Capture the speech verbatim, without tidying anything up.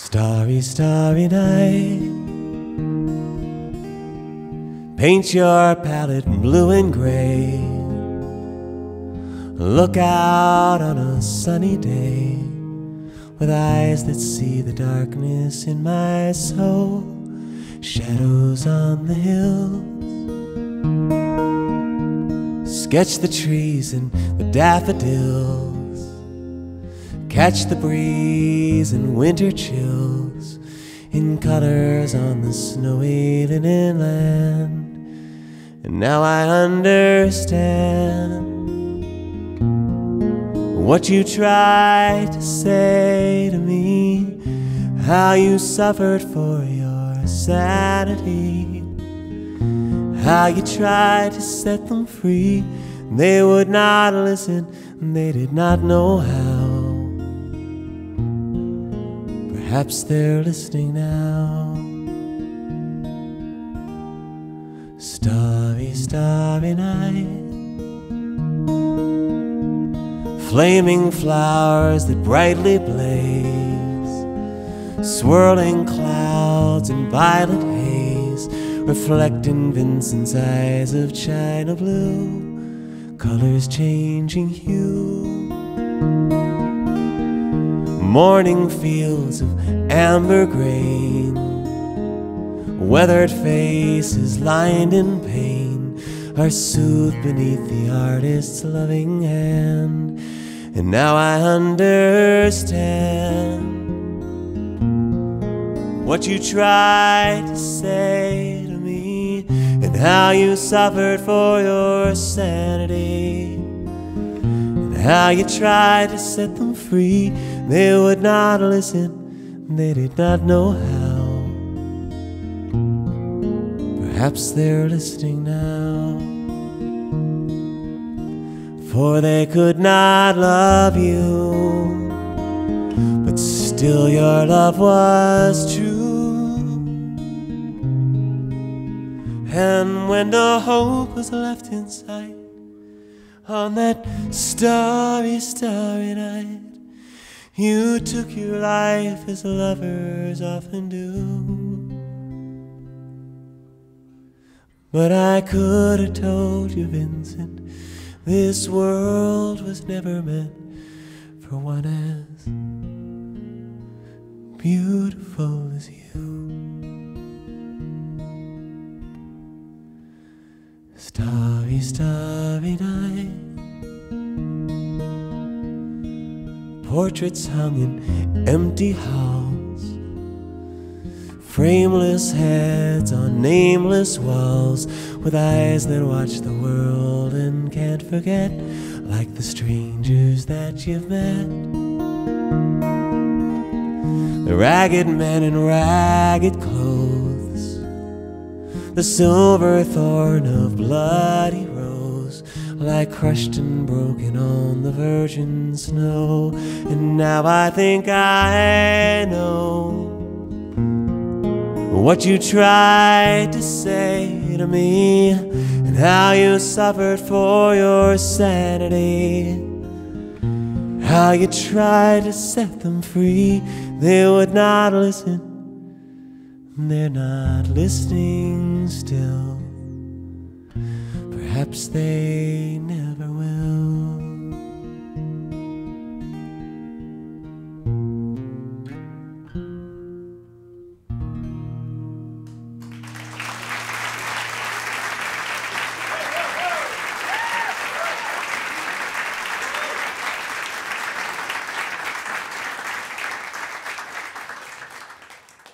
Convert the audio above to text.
Starry, starry night, paint your palette blue and gray. Look out on a sunny day with eyes that see the darkness in my soul. Shadows on the hills, sketch the trees and the daffodils. Catch the breeze and winter chills in colors on the snowy linen land. And now I understand what you tried to say to me, how you suffered for your sanity, how you tried to set them free. They would not listen, they did not know how. Perhaps they're listening now. Starry, starry night, flaming flowers that brightly blaze, swirling clouds in violet haze, reflecting Vincent's eyes of china blue, colors changing hue. Morning fields of amber grain, weathered faces lined in pain, are soothed beneath the artist's loving hand. And now I understand what you tried to say to me, and how you suffered for your sanity, and how you tried to set them free. They would not listen, they did not know how. Perhaps they're listening now. For they could not love you, but still your love was true. And when no hope was left in sight, on that starry, starry night, you took your life as lovers often do. But I could have told you, Vincent, this world was never meant for one as beautiful as you. Starry, starry night, portraits hung in empty halls, frameless heads on nameless walls, with eyes that watch the world and can't forget, like the strangers that you've met. The ragged men in ragged clothes, the silver thorn of bloody rose, lie crushed and broken on the virgin snow. And now I think I know what you tried to say to me, and how you suffered for your sanity, how you tried to set them free. They would not listen, they're not listening still. Perhaps they never will.